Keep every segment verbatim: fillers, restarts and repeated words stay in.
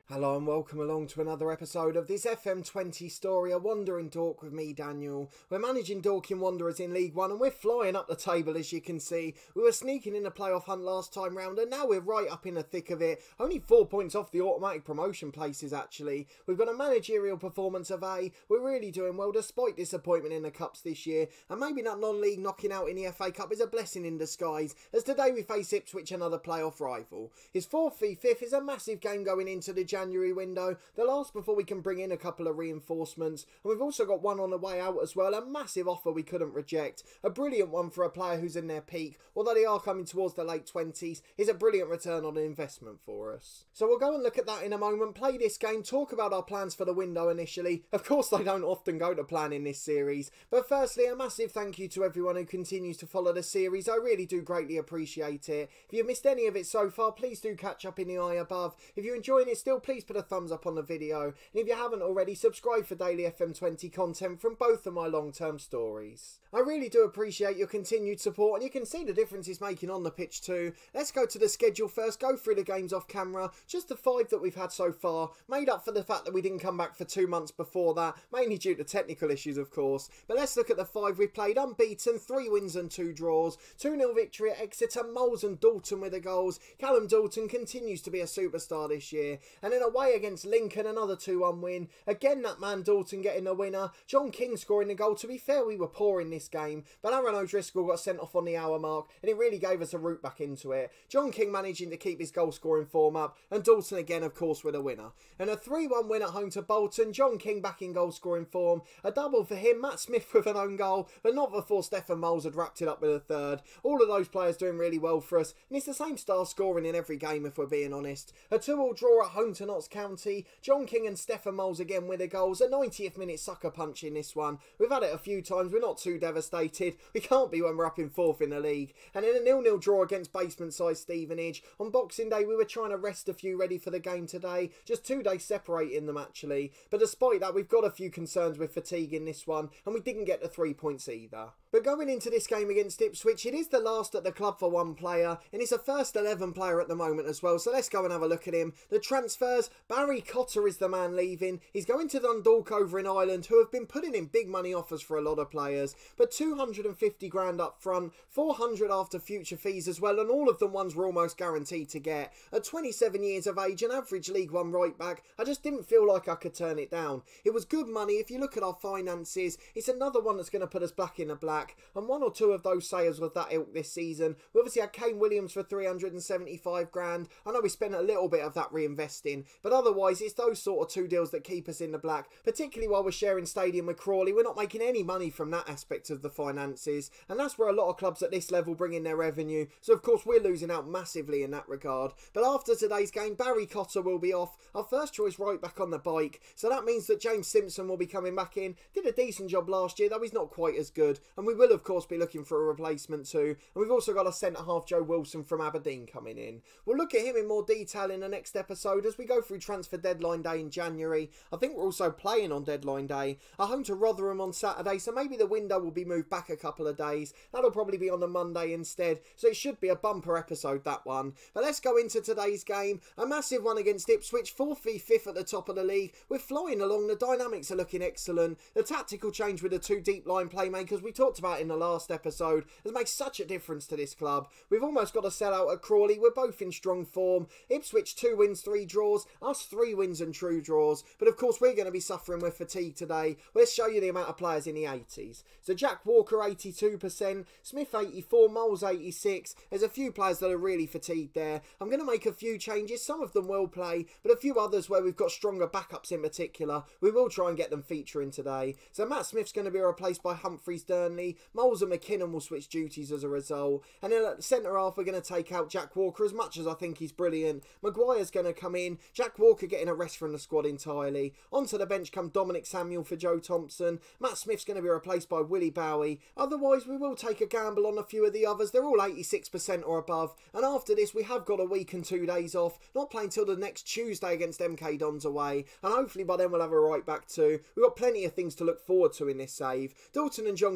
Hello and welcome along to another episode of this F M twenty story, A Wandering Dork with me, Daniel. We're managing Dorking Wanderers in League One and we're flying up the table, as you can see. We were sneaking in the playoff hunt last time round and now we're right up in the thick of it. Only four points off the automatic promotion places actually. We've got a managerial performance of A. We're really doing well despite disappointment in the Cups this year, and maybe that non-league knocking out in the F A Cup is a blessing in disguise, as today we face Ipswich, another playoff rival. His fourth v fifth is a massive game going into the January window, the last before we can bring in a couple of reinforcements, and we've also got one on the way out as well, a massive offer we couldn't reject, a brilliant one for a player who's in their peak, although they are coming towards the late twenties, is a brilliant return on investment for us. So we'll go and look at that in a moment, play this game, talk about our plans for the window initially. Of course they don't often go to plan in this series, but firstly a massive thank you to everyone who continues to follow the series. I really do greatly appreciate it. If you've missed any of it so far, please do catch up in the eye above. If you're enjoying it still, please put a thumbs up on the video, and if you haven't already, subscribe for daily F M twenty content from both of my long-term stories. I really do appreciate your continued support, and you can see the difference it's making on the pitch too. Let's go to the schedule first, go through the games off camera, just the five that we've had so far, made up for the fact that we didn't come back for two months before that, mainly due to technical issues of course, but let's look at the five we've played. Unbeaten, three wins and two draws, two nil victory at Exeter, Moles and Dalton with the goals. Callum Dalton continues to be a superstar this year, and then away against Lincoln, another two one win. Again, that man Dalton getting the winner. John King scoring the goal. To be fair, we were poor in this game, but Aaron O'Driscoll got sent off on the hour mark, and it really gave us a route back into it. John King managing to keep his goal scoring form up, and Dalton again, of course, with a winner. And a three one win at home to Bolton. John King back in goal scoring form. A double for him. Matt Smith with an own goal, but not before Stefan Moles had wrapped it up with a third. All of those players doing really well for us, and it's the same star scoring in every game if we're being honest. A two all draw at home to Notts County. John King and Stefan Moles again with the goals. A ninetieth minute sucker punch in this one. We've had it a few times. We're not too devastated. We can't be when we're up in fourth in the league. And in a nil nil draw against basement side Stevenage. On Boxing Day we were trying to rest a few ready for the game today. Just two days separating them actually. But despite that, we've got a few concerns with fatigue in this one, and we didn't get the three points either. But going into this game against Ipswich, it is the last at the club for one player, and it's a first eleven player at the moment as well, so let's go and have a look at him. The transfers, Barry Cotter is the man leaving. He's going to Dundalk over in Ireland, who have been putting in big money offers for a lot of players, but two hundred fifty grand up front, four hundred after future fees as well, and all of them ones were almost guaranteed to get. At twenty-seven years of age, an average League One right back, I just didn't feel like I could turn it down. It was good money. If you look at our finances, it's another one that's going to put us back in the black, and one or two of those sales with that ilk this season. We obviously had Kane Williams for three hundred seventy-five grand. I know we spent a little bit of that reinvesting, but otherwise it's those sort of two deals that keep us in the black, particularly while we're sharing stadium with Crawley. We're not making any money from that aspect of the finances, and that's where a lot of clubs at this level bring in their revenue, so of course we're losing out massively in that regard. But after today's game, Barry Cotter will be off, our first choice right back on the bike, so that means that James Simpson will be coming back in. Did a decent job last year, though he's not quite as good, and we will of course be looking for a replacement too. And we've also got a centre half Joe Wilson from Aberdeen coming in. We'll look at him in more detail in the next episode as we go through transfer deadline day in January. I think we're also playing on deadline day. Are home to Rotherham on Saturday, so maybe the window will be moved back a couple of days. That'll probably be on a Monday instead, so it should be a bumper episode, that one. But let's go into today's game. A massive one against Ipswich, fourth v fifth at the top of the league. We're flying along, the dynamics are looking excellent. The tactical change with the two deep line playmakers we talked about in the last episode has made such a difference to this club. We've almost got a sellout at Crawley. We're both in strong form. Ipswich two wins, three draws. Us three wins and true draws. But of course we're going to be suffering with fatigue today. Let's show you the amount of players in the eighties. So Jack Walker eighty-two percent, Smith eighty-four, Moles eighty-six. There's a few players that are really fatigued there. I'm going to make a few changes. Some of them will play, but a few others where we've got stronger backups in particular, we will try and get them featuring today. So Matt Smith's going to be replaced by Humphreys Durnley. Moles and McKinnon will switch duties as a result. And then at the centre half, we're going to take out Jack Walker, as much as I think he's brilliant. Maguire's going to come in. Jack Walker getting a rest from the squad entirely. Onto the bench come Dominic Samuel for Joe Thompson. Matt Smith's going to be replaced by Willie Bowie. Otherwise, we will take a gamble on a few of the others. They're all eighty-six percent or above. And after this, we have got a week and two days off. Not playing till the next Tuesday against M K Dons away. And hopefully by then we'll have a right back too. We've got plenty of things to look forward to in this save. Dalton and John King still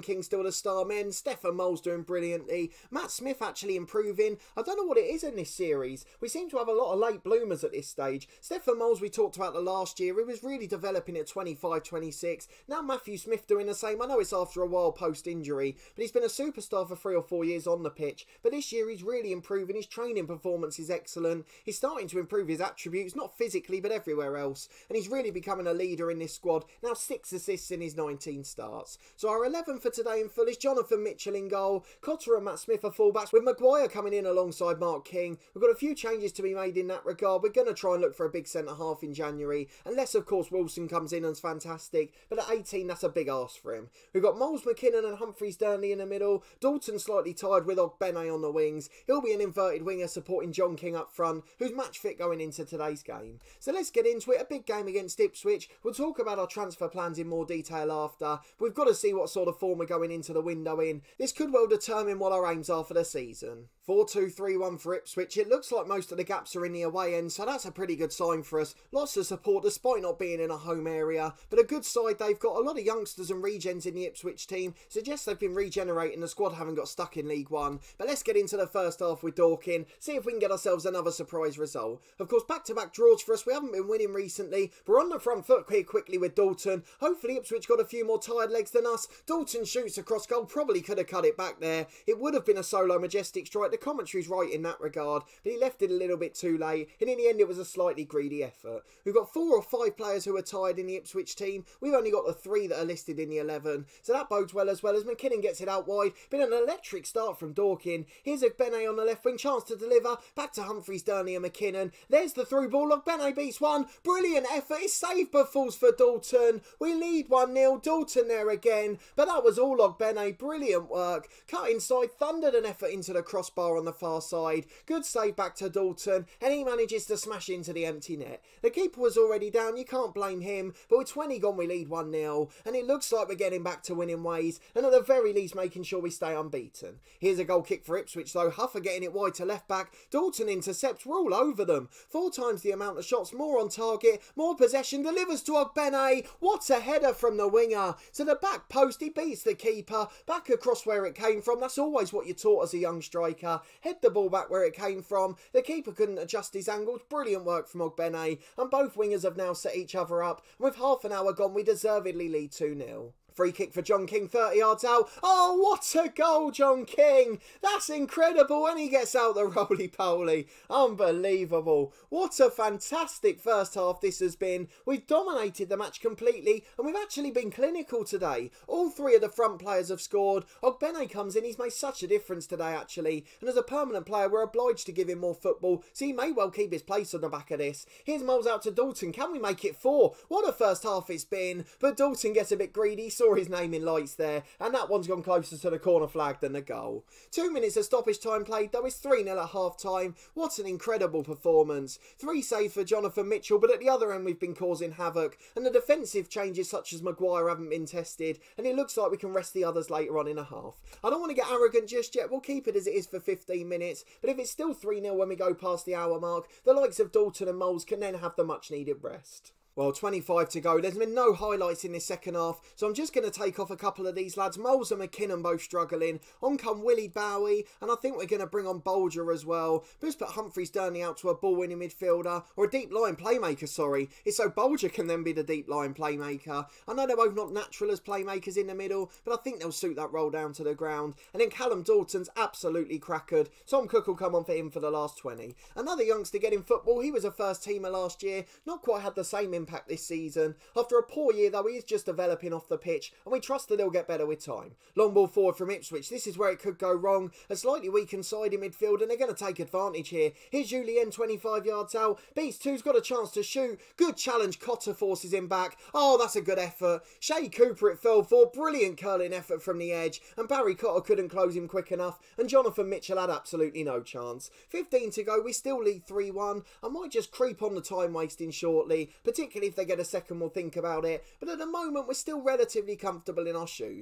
of the star men. Stefan Mole's doing brilliantly. Matt Smith actually improving. I don't know what it is in this series. We seem to have a lot of late bloomers at this stage. Stefan Mole's we talked about the last year. He was really developing at twenty-five, twenty-six. Now Matthew Smith doing the same. I know it's after a while post-injury, but he's been a superstar for three or four years on the pitch. But this year he's really improving. His training performance is excellent. He's starting to improve his attributes, not physically, but everywhere else. And he's really becoming a leader in this squad. Now six assists in his nineteen starts. So our eleven for today in full is Jonathan Mitchell in goal. Cotter and Matt Smith are fullbacks, with Maguire coming in alongside Mark King. We've got a few changes to be made in that regard. We're going to try and look for a big centre-half in January, unless, of course, Wilson comes in and's fantastic. But at eighteen, that's a big ask for him. We've got Moles, McKinnon and Humphreys Durnley in the middle. Dalton slightly tired with Ogbene on the wings. He'll be an inverted winger supporting John King up front, who's match fit going into today's game. So let's get into it. A big game against Ipswich. We'll talk about our transfer plans in more detail after. We've got to see what sort of form we're going into the window in. This could well determine what our aims are for the season. four two three one for Ipswich. It looks like most of the gaps are in the away end, so that's a pretty good sign for us. Lots of support despite not being in a home area, but a good side. They've got a lot of youngsters and regens in the Ipswich team. Suggests they've been regenerating. The squad haven't got stuck in League One. But let's get into the first half with Dorking, see if we can get ourselves another surprise result. Of course, back-to-back draws for us. We haven't been winning recently. We're on the front foot here quickly with Dalton. Hopefully Ipswich got a few more tired legs than us. Dalton shoots across goal. Probably could have cut it back there. It would have been a solo majestic strike. The commentary's right in that regard, but he left it a little bit too late, and in the end it was a slightly greedy effort. We've got four or five players who are tired in the Ipswich team. We've only got the three that are listed in the eleven, so that bodes well as well as McKinnon gets it out wide. Been an electric start from Dorking. Here's Ogbene on the left wing, chance to deliver, back to Humphreys, Durnley and McKinnon. There's the through ball. Ogbene beats one. Brilliant effort. His save but falls for Dalton. We lead one nil. Dalton there again, but that was all Ogbene. Brilliant work. Cut inside, thundered an effort into the crossbar on the far side. Good save back to Dalton, and he manages to smash into the empty net. The keeper was already down, you can't blame him, but with twenty gone we lead one nil, and it looks like we're getting back to winning ways, and at the very least making sure we stay unbeaten. Here's a goal kick for Ipswich though. Huffer getting it wide to left back. Dalton intercepts. We're all over them. Four times the amount of shots, more on target, more possession, delivers to Ogbene. What a header from the winger. To the back post, he beats the keeper. Back across where it came from. That's always what you're taught as a young striker. Head the ball back where it came from. The keeper couldn't adjust his angles. Brilliant work from Ogbene. And both wingers have now set each other up. And with half an hour gone, we deservedly lead two nil. Free kick for John King, thirty yards out. Oh, what a goal, John King. That's incredible when he gets out the roly-poly. Unbelievable. What a fantastic first half this has been. We've dominated the match completely, and we've actually been clinical today. All three of the front players have scored. Ogbene comes in. He's made such a difference today, actually. And as a permanent player, we're obliged to give him more football, so he may well keep his place on the back of this. Here's Moles out to Dalton. Can we make it four? What a first half it's been. But Dalton gets a bit greedy. Saw his name in lights there, and that one's gone closer to the corner flag than the goal. Two minutes of stoppage time played though. It's three nil at half time. What an incredible performance. Three saves for Jonathan Mitchell, but at the other end we've been causing havoc, and the defensive changes such as Maguire haven't been tested, and it looks like we can rest the others later on in a half. I don't want to get arrogant just yet. We'll keep it as it is for fifteen minutes, but if it's still three nil when we go past the hour mark, the likes of Dalton and Moles can then have the much needed rest. Well, twenty-five to go. There's been no highlights in this second half, so I'm just going to take off a couple of these lads. Moles and McKinnon both struggling. On come Willie Bowie, and I think we're going to bring on Bolger as well. Just put Humphreys Durnley out to a ball-winning midfielder, or a deep-line playmaker, sorry. It's so Bolger can then be the deep-line playmaker. I know they're both not natural as playmakers in the middle, but I think they'll suit that role down to the ground. And then Callum Dalton's absolutely crackered. Tom Cook will come on for him for the last twenty. Another youngster getting football. He was a first-teamer last year. Not quite had the same impact impact this season. After a poor year though, he is just developing off the pitch, and we trust that he'll get better with time. Long ball forward from Ipswich. This is where it could go wrong. A slightly weakened side in midfield, and they're going to take advantage here. Here's Julien, twenty-five yards out. Beats two's got a chance to shoot. Good challenge. Cotter forces him back. Oh, that's a good effort. Shay Cooper it fell for. Brilliant curling effort from the edge, and Barry Cotter couldn't close him quick enough, and Jonathan Mitchell had absolutely no chance. fifteen to go. We still lead three one. I might just creep on the time wasting shortly, particularly if they get a second, we'll think about it. But at the moment, we're still relatively comfortable in our shoes.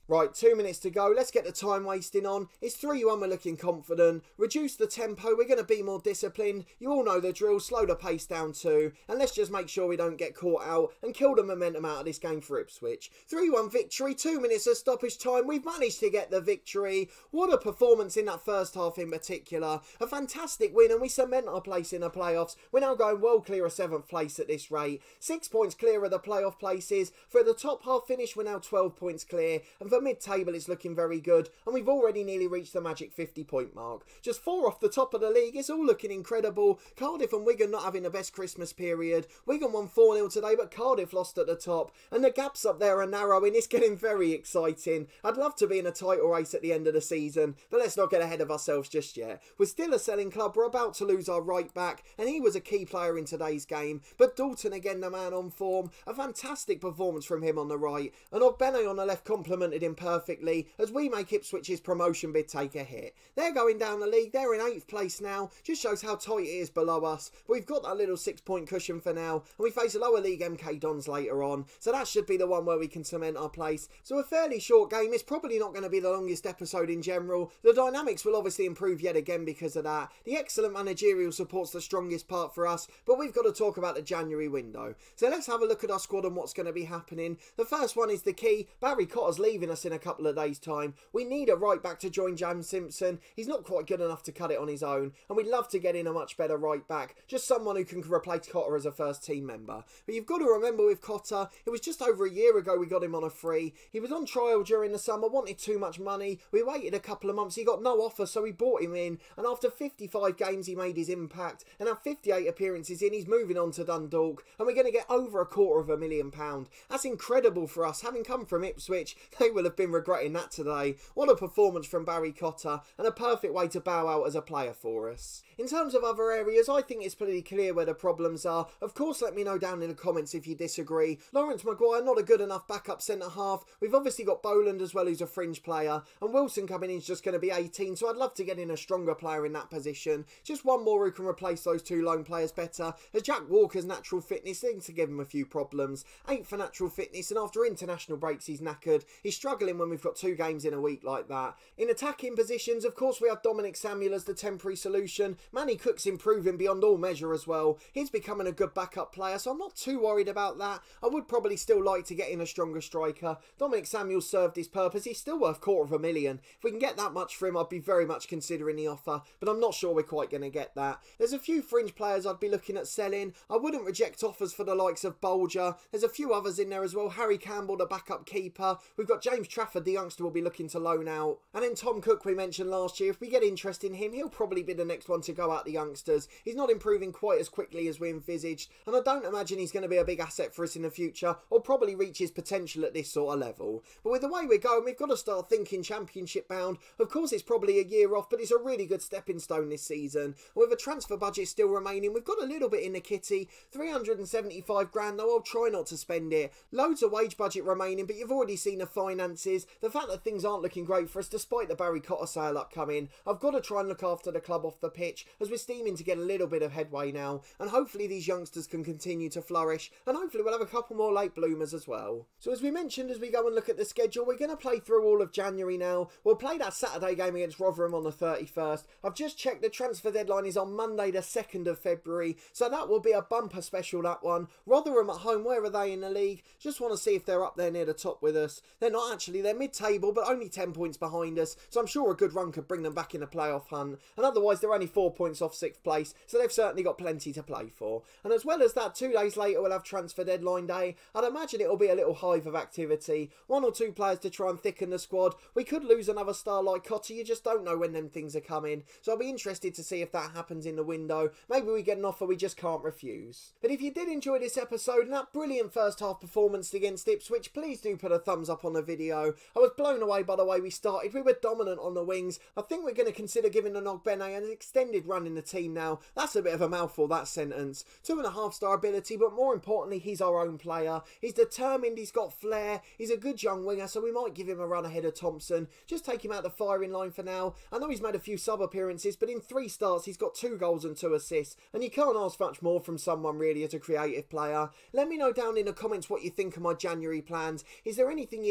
Right, two minutes to go. Let's get the time wasting on. It's three one, we're looking confident. Reduce the tempo, we're going to be more disciplined. You all know the drill, slow the pace down too. And let's just make sure we don't get caught out and kill the momentum out of this game for Ipswich. three one victory, two minutes of stoppage time. We've managed to get the victory. What a performance in that first half in particular. A fantastic win, and we cement our place in the playoffs. We're now going well clear of seventh place at this rate. Six points clear of the playoff places. For the top half finish, we're now twelve points clear. And for mid-table, it's looking very good. And we've already nearly reached the magic fifty point mark. Just four off the top of the league. It's all looking incredible. Cardiff and Wigan not having the best Christmas period. Wigan won four nil today, but Cardiff lost at the top. And the gaps up there are narrowing. It's getting very exciting. I'd love to be in a title race at the end of the season, but let's not get ahead of ourselves just yet. We're still a selling club. We're about to lose our right back, and he was a key player in today's game. But Dalton again, the man on form. A fantastic performance from him on the right. And Ogbene on the left complemented him perfectly as we make Ipswich's promotion bid take a hit. They're going down the league. They're in eighth place now. Just shows how tight it is below us. But we've got that little six point cushion for now, and we face a lower league M K Dons later on. So that should be the one where we can cement our place. So a fairly short game. It's probably not going to be the longest episode in general. The dynamics will obviously improve yet again because of that. The excellent managerial support's the strongest part for us, but we've got to talk about the January window. So let's have a look at our squad and what's going to be happening. The first one is the key. Barry Cotter's leaving us in a couple of days' time. We need a right back to join James Simpson. He's not quite good enough to cut it on his own, and we'd love to get in a much better right back. Just someone who can replace Cotter as a first team member. But you've got to remember with Cotter, it was just over a year ago we got him on a free. He was on trial during the summer, wanted too much money. We waited a couple of months, he got no offer, so we bought him in, and after fifty-five games he made his impact, and at fifty-eight appearances in, he's moving on to Dundalk, and we're going to get over a quarter of a million pound. That's incredible for us. Having come from Ipswich, they will have been regretting that today. What a performance from Barry Cotter, and a perfect way to bow out as a player for us. In terms of other areas, I think it's pretty clear where the problems are. Of course, let me know down in the comments if you disagree. Lawrence Maguire, not a good enough backup centre-half. We've obviously got Boland as well, who's a fringe player, and Wilson coming in is just going to be eighteen, so I'd love to get in a stronger player in that position. Just one more who can replace those two lone players better, as Jack Walker's natural fitness seems to give him a few problems. Eight for natural fitness, and after international breaks he's knackered. He's struggling when we've got two games in a week like that. In attacking positions, of course, we have Dominic Samuel as the temporary solution. Manny Cook's improving beyond all measure as well. He's becoming a good backup player, so I'm not too worried about that. I would probably still like to get in a stronger striker. Dominic Samuel served his purpose. He's still worth quarter of a million. If we can get that much for him, I'd be very much considering the offer, but I'm not sure we're quite going to get that. There's a few fringe players I'd be looking at selling. I wouldn't reject offers for the likes of Bolger. There's a few others in there as well. Harry Campbell, the backup keeper. We've got James Trafford, the youngster, will be looking to loan out. And then Tom Cook, we mentioned last year. If we get interest in him, he'll probably be the next one to go out the youngsters. He's not improving quite as quickly as we envisaged, and I don't imagine he's going to be a big asset for us in the future, or probably reach his potential at this sort of level. But with the way we're going, we've got to start thinking championship bound. Of course, it's probably a year off, but it's a really good stepping stone this season. With a transfer budget still remaining, we've got a little bit in the kitty. three hundred seventy-five grand, though I'll try not to spend it. Loads of wage budget remaining, but you've already seen the finances. The fact that things aren't looking great for us, despite the Barry Cotter sale upcoming. I've got to try and look after the club off the pitch, as we're steaming to get a little bit of headway now, and hopefully these youngsters can continue to flourish, and hopefully we'll have a couple more late bloomers as well. So as we mentioned, as we go and look at the schedule, we're going to play through all of January now. We'll play that Saturday game against Rotherham on the thirty-first. I've just checked, the transfer deadline is on Monday the second of February, so that will be a bumper special, that one. Rotherham at home, where are they in the league? Just want to see if they're up there near the top with us. They're not actually, they're mid-table, but only ten points behind us, so I'm sure a good run could bring them back in the playoff hunt, and otherwise they're only four points off sixth place, so they've certainly got plenty to play for. And as well as that, two days later we'll have transfer deadline day. I'd imagine it'll be a little hive of activity. One or two players to try and thicken the squad. We could lose another star like Cotter, you just don't know when them things are coming, so I'll be interested to see if that happens in the window. Maybe we get an offer we just can't refuse. But if you did enjoy this episode and that brilliant first half performance against Ipswich, please do put a thumbs up on the video. I was blown away by the way we started. We were dominant on the wings. I think we're going to consider giving Ogbene an extended run in the team now. That's a bit of a mouthful, that sentence. Two and a half star ability, but more importantly, he's our own player. He's determined, he's got flair, he's a good young winger, so we might give him a run ahead of Thompson. Just take him out the firing line for now. I know he's made a few sub appearances, but in three starts he's got two goals and two assists, and you can't ask much more from someone really as a creative player. Let me know down in the comments what you think of my January plans. Is there anything you disagree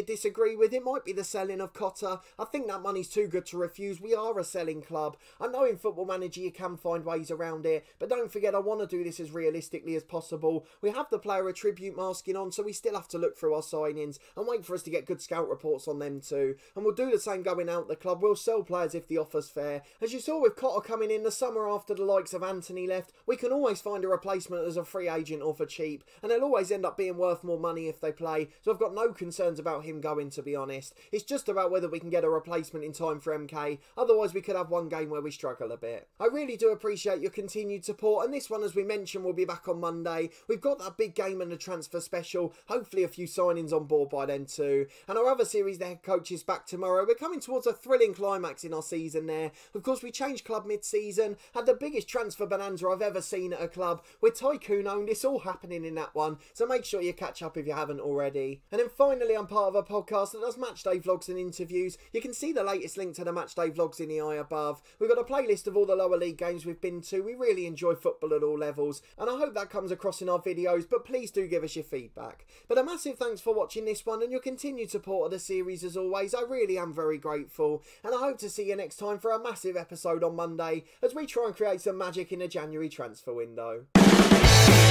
agree with. It might be the selling of Cotter. I think that money's too good to refuse. We are a selling club. I know in Football Manager you can find ways around it, but don't forget I want to do this as realistically as possible. We have the player attribute masking on, so we still have to look through our signings and wait for us to get good scout reports on them too. And we'll do the same going out the club. We'll sell players if the offer's fair. As you saw with Cotter coming in the summer after the likes of Anthony left, we can always find a replacement as a free agent or for cheap, and they'll always end up being worth more money if they play, so I've got no concerns about him going, to be honest. It's just about whether we can get a replacement in time for M K, otherwise we could have one game where we struggle a bit. I really do appreciate your continued support, and this one, as we mentioned, will be back on Monday. We've got that big game and the transfer special, hopefully a few signings on board by then too, and our other series, The Head Coach, is back tomorrow. We're coming towards a thrilling climax in our season there. Of course, we changed club mid-season, had the biggest transfer bonanza I've ever seen at a club. We're tycoon owned, it's all happening in that one, so make sure you catch up if you haven't already. And then finally, I'm part of a podcast that does matchday vlogs and interviews. You can see the latest link to the matchday vlogs in the eye above. We've got a playlist of all the lower league games we've been to. We really enjoy football at all levels, and I hope that comes across in our videos, but please do give us your feedback. But a massive thanks for watching this one and your continued support of the series as always. I really am very grateful, and I hope to see you next time for a massive episode on Monday as we try and create some magic in the January transfer window.